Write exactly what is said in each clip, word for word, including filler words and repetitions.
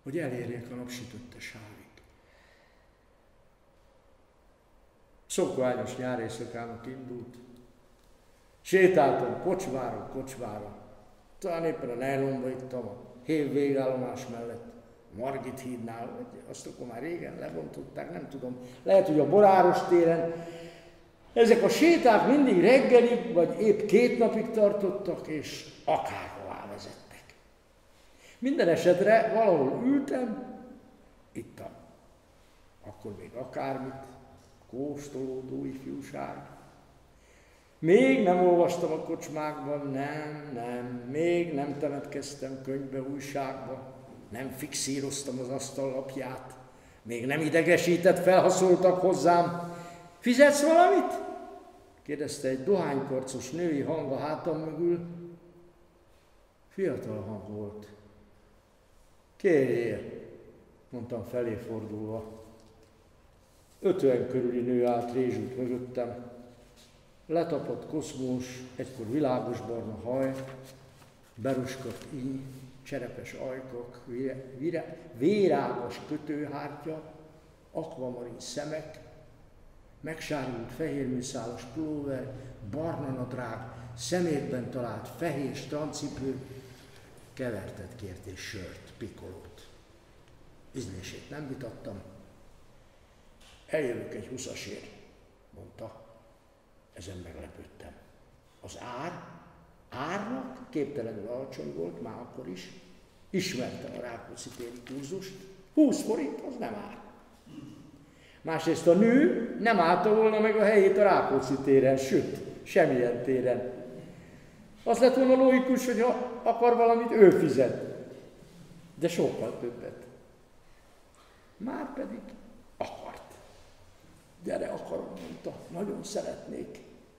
hogy elérjek a napsütötte sávig. Szokványos nyári éjszakának indult. Sétáltam kocsmára, kocsmára. Talán éppen a Nejlonba ittam, a Hév végállomás mellett, a Margit hídnál, vagy azt akkor már régen lebontották, nem tudom. Lehet, hogy a Boráros téren. Ezek a séták mindig reggelig, vagy épp két napig tartottak, és akárhová vezettek. Minden esetre valahol ültem, ittam. Akkor még akármit, kóstolódó ifjúság. Még nem olvastam a kocsmákban, nem, nem, még nem temetkeztem könyvbe, újságba, nem fixíroztam az asztallapját, még nem idegesített fel, ha szóltak hozzám. Fizetsz valamit? Kérdezte egy dohánykarcos női hang a hátam mögül. Fiatal hang volt. Kérjél, mondtam felé fordulva. Ötven körüli nő állt rézsült mögöttem. Letapadt koszmós, egykor világos barna haj, beruskat íj, cserepes ajkak, vire, vire, vérágas kötőhártya, akvamarin szemek, megsárgult fehérműszálas pulóver, barna nadrág, szemétben talált fehér strancipő, kevertet kért és sört, pikolót. Ízlését nem vitattam. Eljövök egy huszasért, mondta. Ezen meglepődtem. Az ár, árnak képtelenül alacsony volt, már akkor is. Ismerte a Rákóczi téri kurzust. húsz forint, az nem ár. Másrészt a nő nem állta volna meg a helyét a Rákóczi téren, sőt, semmilyen téren. Az lett volna logikus, hogy ha akar valamit, ő fizet. De sokkal többet. Márpedig akart. Gyere, akarom, mondta, nagyon szeretnék.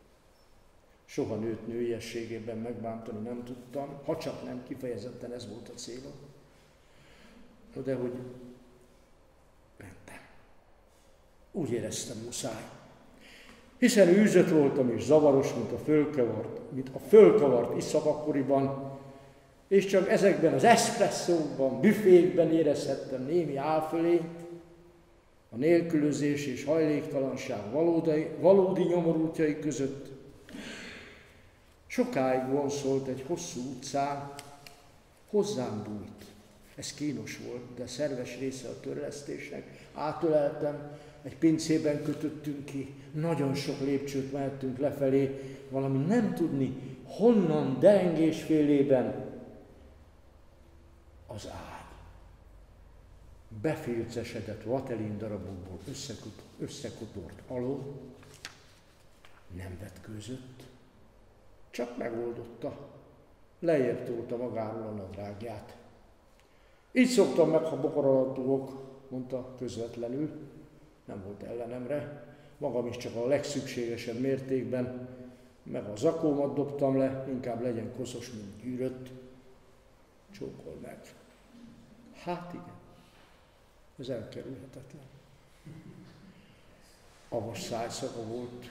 Soha nőt nőiességében megbántani nem tudtam, ha csak nem kifejezetten ez volt a célom. De hogy mentem. Úgy éreztem, muszáj. Hiszen űzött voltam és zavaros, mint a fölkavart, mint a fölkavart iszap akkoriban, és csak ezekben az eszpresszókban, büfékben érezhettem némi álfölényt, a nélkülözés és hajléktalanság valódi, valódi nyomorultjai között. Sokáig vonszolt egy hosszú utcán, hozzám bújt. Ez kínos volt, de szerves része a törlesztésnek. Átöleltem, egy pincében kötöttünk ki, nagyon sok lépcsőt mehettünk lefelé, valami nem tudni, honnan dengésfélében az ágy. Befilcesedett vatelin darabokból összekotort aló, nem vetkőzött, csak megoldotta, lejjebb tolta magáról a nadrágját. Így szoktam meg, ha bokor alatt dugok, mondta közvetlenül, nem volt ellenemre, magam is csak a legszükségesebb mértékben, meg a zakómat dobtam le, inkább legyen koszos, mint gyűrött. Csókol meg. Hát igen. Ez elkerülhetetlen. Avas szájszaga volt.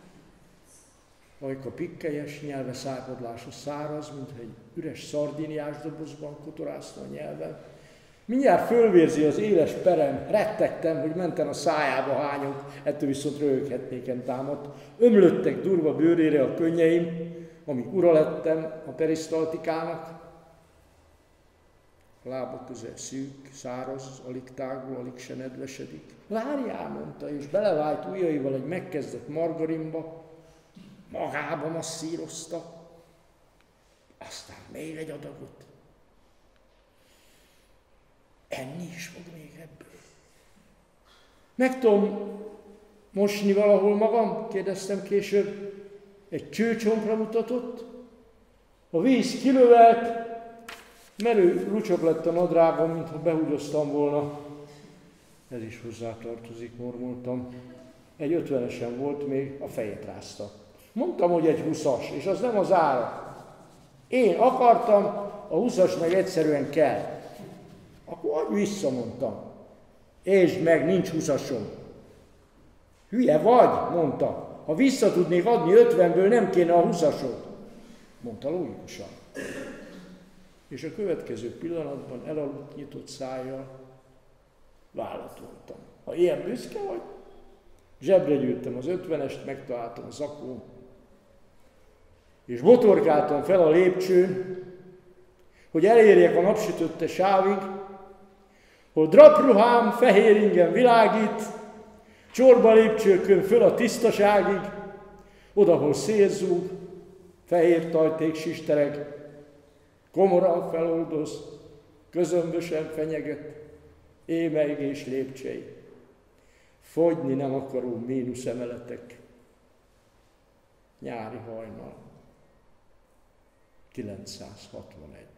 Ajka pikkelyes, nyelve szájpadlása száraz, mintha egy üres szardíniás dobozban kotorázta a nyelven. Mindjárt fölvérzi az éles perem, rettegtem, hogy menten a szájába hányok, ettől viszont röhöghetnéken támadt. Ömlöttek durva bőrére a könnyeim, amíg ura lettem a perisztaltikának. A lábak közel szűk, száraz, alig tágul, alig se nedvesedik. Várjál, mondta, és belevájt ujjaival egy megkezdett margarinba, magába masszírozta, aztán még egy adagot. Enni is fog még ebből. Meg tudom mosni valahol magam? Kérdeztem később. Egy csőcsonkra mutatott. A víz kilövelt, merő lucsok lett a nadrágom, mintha behúgyoztam volna. Ez is hozzátartozik, mormoltam. Egy ötvenesen volt még, a fejét rázta. Mondtam, hogy egy huszas, és az nem az ára. Én akartam, a huszas meg egyszerűen kell. Akkor adj vissza, mondtam. És meg, nincs huszasom. Hülye vagy, mondta. Ha vissza tudnék adni ötvenből, nem kéne a huszasod. Mondta logikusan. És a következő pillanatban elaludt nyitott szájjal vállat vontam. Ha ilyen büszke vagy, zsebre gyűjtem az ötvenest, megtaláltam a zakón, és botorkáltam fel a lépcsőn, hogy elérjek a napsütötte sávig, hol drapruhám fehér ingen világít, csorba lépcsőkön föl a tisztaságig, odahol szélzúg, fehér tajték sistereg, komoran feloldoz, közömbösen fenyeget, émeigés lépcsei, fogyni nem akaró mínusz emeletek, nyári hajnal, kilencszázhatvanegy.